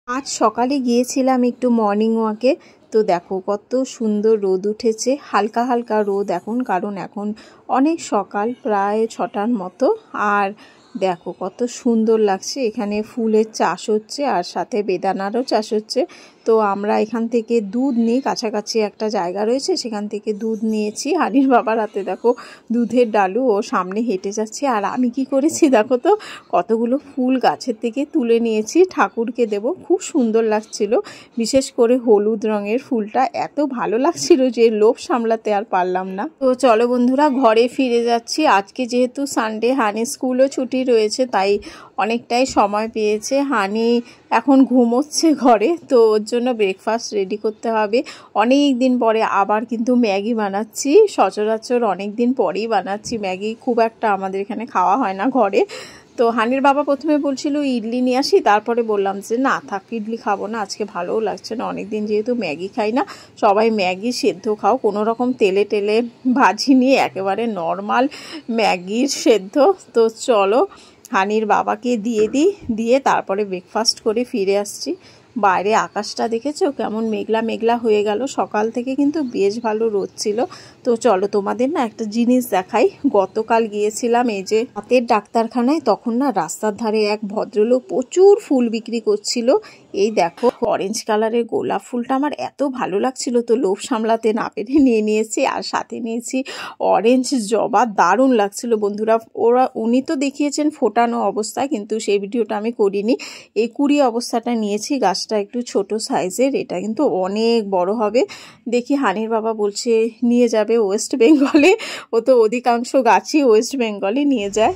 আজ সকালে গিয়েছিলাম একটু মর্নিং ওয়াকে। তো দেখো কত সুন্দর রোদ উঠেছে, হালকা হালকা রোদ এখন, কারণ এখন অনেক সকাল, প্রায় 6টার মতো। আর দেখো কত সুন্দর লাগছে, এখানে ফুলের চাষ হচ্ছে আর সাথে বেদানারও চাষ হচ্ছে। তো আমরা এখান থেকে দুধ নিই, কাছাকাছি একটা জায়গা রয়েছে, সেখান থেকে দুধ নিয়েছি। হানির বাবার হাতে দেখো দুধের ডালু, ও সামনে হেঁটে যাচ্ছে। আর আমি কি করেছি দেখো তো, কতগুলো ফুল গাছের থেকে তুলে নিয়েছি, ঠাকুরকে দেব। খুব সুন্দর লাগছিল, বিশেষ করে হলুদ রঙের ফুলটা এত ভালো লাগছিল যে লোভ সামলাতে আর পারলাম না। তো চলো বন্ধুরা, ঘরে ফিরে যাচ্ছি। আজকে যেহেতু সানডে, হানি স্কুলও ছুটি রয়েছে, তাই অনেকটাই সময় পেয়েছে। হানি এখন ঘুমোচ্ছে ঘরে, তো ওর জন্য ব্রেকফাস্ট রেডি করতে হবে। অনেক দিন পরে আবার কিন্তু ম্যাগি বানাচ্ছি, সচরাচর অনেক দিন পরেই বানাচ্ছি ম্যাগি। খুব একটা আমাদের এখানে খাওয়া হয় না ঘরে। তো হানির বাবা প্রথমে বলছিল ইডলি নিয়ে আসি, তারপরে বললাম যে না থাক, ইডলি খাবো না, আজকে ভালোও লাগছে না, অনেক দিন যেহেতু ম্যাগি খাই না। সবাই ম্যাগি সেদ্ধ খাও, কোনো রকম তেলে টেলে ভাজি নিয়ে, একেবারে নর্মাল ম্যাগির সেদ্ধ। তো চলো হানির বাবাকে দিয়ে তারপরে ব্রেকফাস্ট করে ফিরে আসছি। বাইরে আকাশটা দেখেছো কেমন মেঘলা মেঘলা হয়ে গেল, সকাল থেকে কিন্তু বেশ ভালো রোদ ছিল। তো চলো তোমাদের না একটা জিনিস দেখাই। গতকাল গিয়েছিলাম এই যে হাতের ডাক্তারখানায়, তখন না রাস্তার ধারে এক ভদ্রলোক প্রচুর ফুল বিক্রি করছিল। এই দেখো অরেঞ্জ কালারের গোলাপ ফুলটা আমার এত ভালো লাগছিল, তো লোভ সামলাতে না পেরে নিয়ে নিয়েছি। আর সাথে নিয়েছি অরেঞ্জ জবা, দারুণ লাগছিল বন্ধুরা। উনি তো দেখিয়েছেন ফোটানো অবস্থায়, কিন্তু সেই ভিডিওটা আমি করিনি। এই কুড়ি অবস্থাটা নিয়েছি। গাছটা একটু ছোট সাইজের, এটা কিন্তু অনেক বড় হবে। দেখি হানির বাবা বলছে নিয়ে যাবে ওয়েস্ট বেঙ্গলে, ও তো অধিকাংশ গাছই ওয়েস্ট বেঙ্গলে নিয়ে যায়।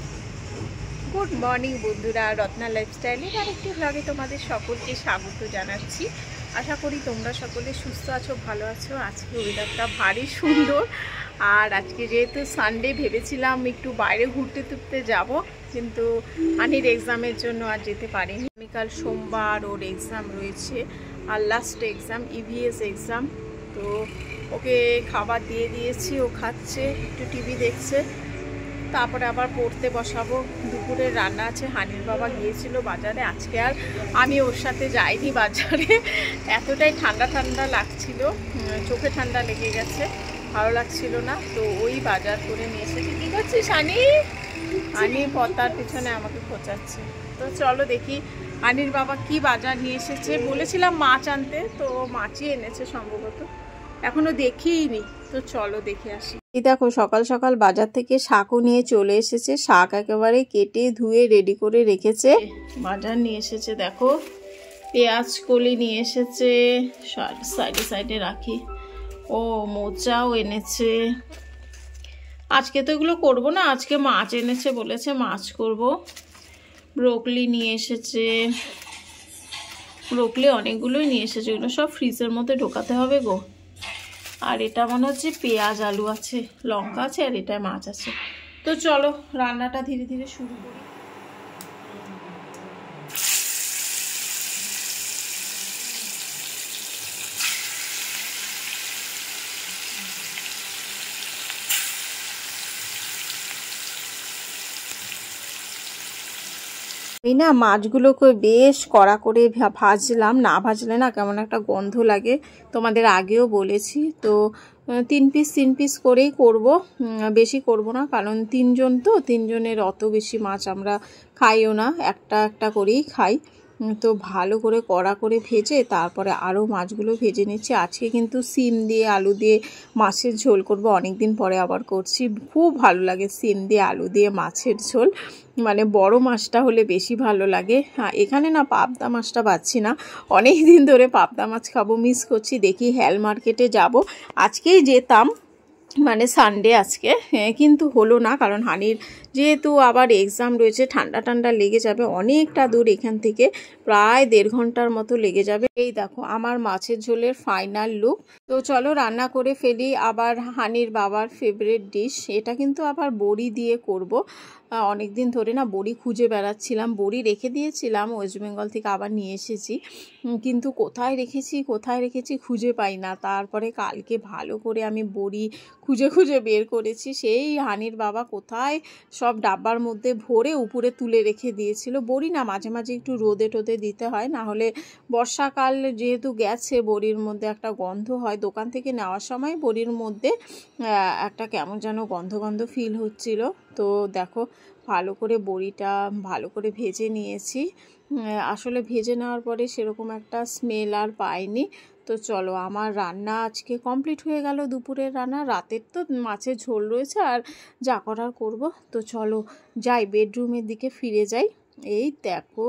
গুড মর্নিং বন্ধুরা, রত্না লাইফস্টাইলের আরেকটি ব্লগে তোমাদের সকলকে স্বাগত জানাচ্ছি। আশা করি তোমরা সকলে সুস্থ আছো, ভালো আছো। আজকে ওয়েদারটা ভারী সুন্দর। আর আজকে যেহেতু সানডে, ভেবেছিলাম একটু বাইরে ঘুরতে টুরতে যাব, কিন্তু হানির এক্সামের জন্য আর যেতে পারিনি। আগামীকাল সোমবার ওর এক্সাম রয়েছে, আর লাস্ট এক্সাম ইভিএস এক্সাম। তো ওকে খাবার দিয়ে দিয়েছি, ও খাচ্ছে, একটু টিভি দেখছে, তারপরে আবার পড়তে বসাবো। দুপুরের রান্না আছে। হানির বাবা গিয়েছিল বাজারে, আজকে আর আমি ওর সাথে যাইনি বাজারে। এতটাই ঠান্ডা ঠান্ডা লাগছিল, চোখে ঠান্ডা লেগে গেছে, ভালো লাগছিল না। তো ওই বাজার করে নিয়ে এসেছি। কী করছিস হানি? হানি পতার পিছনে আমাকে খোঁচাচ্ছে। তো চলো দেখি হানির বাবা কি বাজার নিয়ে এসেছে। বলেছিলাম মাছ আনতে, তো মাছই এনেছে সম্ভবত, এখনো দেখিইনি। তো চলো দেখে আসি। এই দেখো সকাল সকাল বাজার থেকে শাকও নিয়ে চলে এসেছে, শাক একেবারে কেটে ধুয়ে রেডি করে রেখেছে। বাজার নিয়ে এসেছে দেখো, পেঁয়াজ কলি নিয়ে এসেছে, সাইডে সাইডে রাখি। ও মোচাও এনেছে। আজকে তো এগুলো করবো না, আজকে মাছ এনেছে, বলেছে মাছ করব। ব্রোকলি নিয়ে এসেছে, ব্রোকলি অনেকগুলোই নিয়ে এসেছে, এগুলো সব ফ্রিজের মধ্যে ঢোকাতে হবে গো। আর এটা মনে হচ্ছে পেঁয়াজ আলু আছে, লঙ্কা আছে, আর এটা মাছ আছে। তো চলো রান্নাটা ধীরে ধীরে শুরু করি। আমি না মাছগুলোকে বেশ কড়া করে ভাজলাম, না ভাজলে না কেমন একটা গন্ধ লাগে, তোমাদের আগেও বলেছি। তো 3 পিস করেই করব, বেশি করব না, কারণ 3 জন, তো 3 জনের অত বেশি মাছ আমরা খাইও না, একটা একটা করেই খাই। তো ভালো করে কড়া করে ভেজে তারপরে আরও মাছগুলো ভেজে নিচ্ছি। আজকে কিন্তু সিম দিয়ে আলু দিয়ে মাছের ঝোল করব, অনেক দিন পরে আবার করছি। খুব ভালো লাগে সিম দিয়ে আলু দিয়ে মাছের ঝোল, মানে বড় মাছটা হলে বেশি ভালো লাগে। হ্যাঁ, এখানে না পাবদা মাছটা পাচ্ছি না, অনেক দিন ধরে পাবদা মাছ খাবো, মিস করছি। দেখি হেল মার্কেটে যাব, আজকেই যেতাম, মানে সানডে আজকে, কিন্তু হলো না, কারণ হানির যেহেতু আবার এক্সাম রয়েছে, ঠান্ডা ঠান্ডা লেগে যাবে। অনেকটা দূর এখান থেকে, প্রায় 1.5 ঘন্টার মতো লেগে যাবে। এই দেখো আমার মাছের ঝোলের ফাইনাল লুক। তো চলো রান্না করে ফেলি। আবার হানির বাবার ফেভারিট ডিশ, এটা কিন্তু আবার বড়ি দিয়ে করব। অনেক দিন ধরে না বড়ি খুঁজে বেড়াচ্ছিলাম, বড়ি রেখে দিয়েছিলাম, ওয়েস্ট বেঙ্গল থেকে আবার নিয়ে এসেছি, কিন্তু কোথায় রেখেছি খুঁজে পাই না। তারপরে কালকে ভালো করে আমি বড়ি খুঁজে খুঁজে বের করেছি, সেই হানির বাবা কোথায় সব ডাব্বার মধ্যে ভরে উপরে তুলে রেখে দিয়েছিল। বড়ি না মাঝে মাঝে একটু রোদে টোদে দিতে হয়, না হলে বর্ষাকাল যেহেতু গেছে বড়ির মধ্যে একটা গন্ধ হয়। দোকান থেকে নেওয়ার সময় বড়ির মধ্যে একটা কেমন যেন গন্ধ গন্ধ ফিল হচ্ছিল। তো দেখো ভালো করে বড়িটা ভালো করে ভেজে নিয়েছি। আসলে ভেজে নেওয়ার পরে সেরকম একটা স্মেল আর পাইনি। তো চলো আমার রান্না আজকে কমপ্লিট হয়ে গেল, দুপুরের রান্না। রাতের তো মাছের ঝোল রয়েছে, আর যা করার করব। তো চলো যাই বেডরুমের দিকে ফিরে যাই। এই দেখো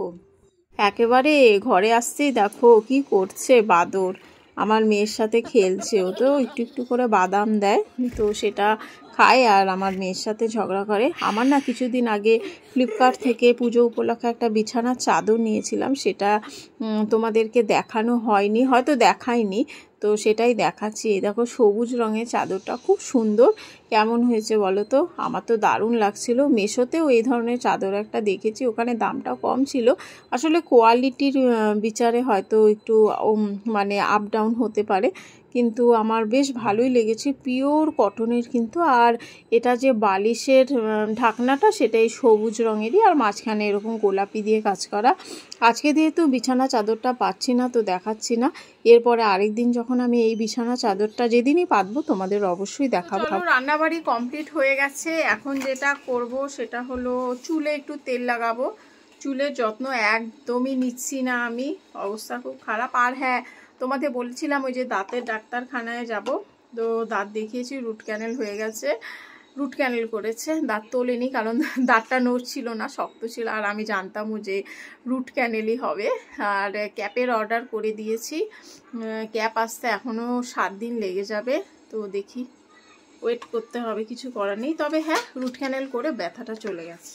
একেবারে ঘরে আসতেই দেখো কি করছে বাদর, আমার মেয়ের সাথে খেলছে। ও তো একটু একটু করে বাদাম দেয়, তো সেটা খায় আর আমার মেয়ের সাথে ঝগড়া করে। আমার না কিছুদিন আগে ফ্লিপকার্ট থেকে পুজো উপলক্ষে একটা বিছানার চাদর নিয়েছিলাম, সেটা তোমাদেরকে দেখানো হয়নি, হয়তো দেখাইনি, তো সেটাই দেখাচ্ছি। এই দেখো সবুজ রঙের চাদরটা খুব সুন্দর, কেমন হয়েছে বলো তো? আমার তো দারুণ লাগছিল। মেশোতেও এই ধরনের চাদর একটা দেখেছি, ওখানে দামটা কম ছিল। আসলে কোয়ালিটির বিচারে হয়তো একটু মানে আপ ডাউন হতে পারে, কিন্তু আমার বেশ ভালোই লেগেছে। পিওর কটনের কিন্তু, আর এটা যে বালিশের ঢাকনাটা সেটাই সবুজ রঙেরই, আর মাঝখানে এরকম গোলাপি দিয়ে কাজ করা। আজকে যেহেতু বিছানা চাদরটা পাচ্ছি না, তো দেখাচ্ছি না। এরপরে আরেকদিন যখন আমি এই বিছানা চাদরটা যেদিনই পাতবো তোমাদের অবশ্যই দেখাবো। রান্নাবাড়ি কমপ্লিট হয়ে গেছে। এখন যেটা করব সেটা হলো চুলে একটু তেল লাগাবো। চুলের যত্ন একদমই নিচ্ছি না আমি, অবস্থা খুব খারাপ। আর হ্যাঁ, তোমাদের বলছিলাম ওই যে দাঁতের ডাক্তারখানায় যাব, তো দাঁত দেখিয়েছি, রুট ক্যানেল হয়ে গেছে। রুট ক্যানেল করেছে, দাঁত তোলেনি, কারণ দাঁতটা নড়ছিল না, শক্ত ছিল। আর আমি জানতামও যে রুট ক্যানেলই হবে। আর ক্যাপের অর্ডার করে দিয়েছি, ক্যাপ আসতে এখনও 7 দিন লেগে যাবে। তো দেখি, ওয়েট করতে হবে, কিছু করার নেই। তবে হ্যাঁ, রুট ক্যানেল করে ব্যথাটা চলে গেছে।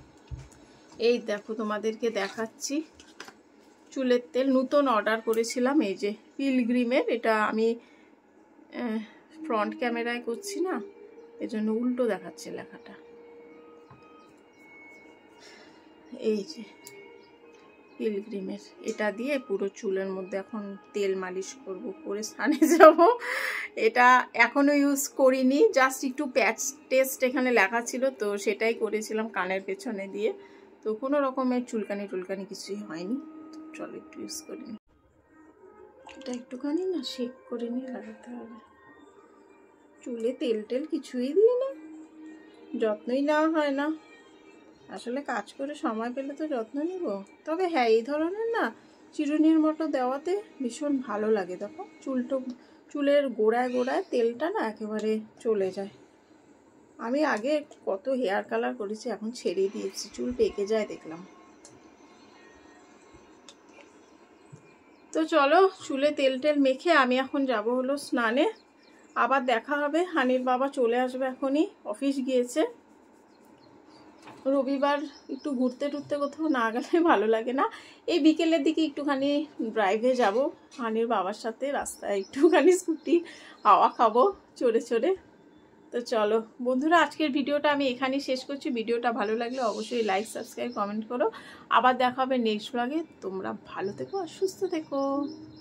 এই দেখো তোমাদেরকে দেখাচ্ছি চুলের তেল নতুন অর্ডার করেছিলাম, এই যে পিলগ্রিমের। এটা আমি ফ্রন্ট ক্যামেরায় করছি না, এজন্য উল্টো দেখাচ্ছে লেখাটা। এই যে পিলগ্রিমের, এটা দিয়ে পুরো চুলের মধ্যে এখন তেল মালিশ করব, করে স্নানে যাব। এটা এখনো ইউজ করিনি, জাস্ট একটু প্যাচ টেস্ট এখানে লেখা ছিল, তো সেটাই করেছিলাম কানের পেছনে দিয়ে। তো কোনো রকমের চুলকানি কিছুই হয়নি। চলো একটু ইউজ করি, এটা একটুখানি না শেক করে নিয়ে লাগাতে হবে। চুলে তেল টেল কিছুই দিই না, যত্নই নেওয়া হয় না। আসলে কাজ করে সময় পেলে তো যত্ন নিব। তবে হ্যাঁ, এই ধরনের না চিরুনির মতো দেওয়াতে ভীষণ ভালো লাগে। দেখো চুলের গোড়ায় গোড়ায় তেলটা না একেবারে চলে যায়। আমি আগে কত হেয়ার কালার করেছি, এখন ছেড়ে দিয়েছি, চুল পেকে যায় দেখলাম। তো চলো চুলে তেল টেল মেখে আমি এখন যাব হলো স্নানে। আবার দেখা হবে, হানির বাবা চলে আসবে এখনই, অফিস গিয়েছে। রবিবার একটু ঘুরতে টুরতে কোথাও না গেলে ভালো লাগে না। এই বিকেলের দিকে একটুখানি ড্রাইভে যাব হানির বাবার সাথে, রাস্তায় একটুখানি স্কুটি হাওয়া খাবো চড়ে চড়ে। তো চলো বন্ধুরা, আজকের ভিডিওটা আমি এখানেই শেষ করছি। ভিডিওটা ভালো লাগলে অবশ্যই লাইক, সাবস্ক্রাইব, কমেন্ট করো। আবার দেখা হবে নেক্সট ব্লগে। তোমরা ভালো থেকো আর সুস্থ থেকো।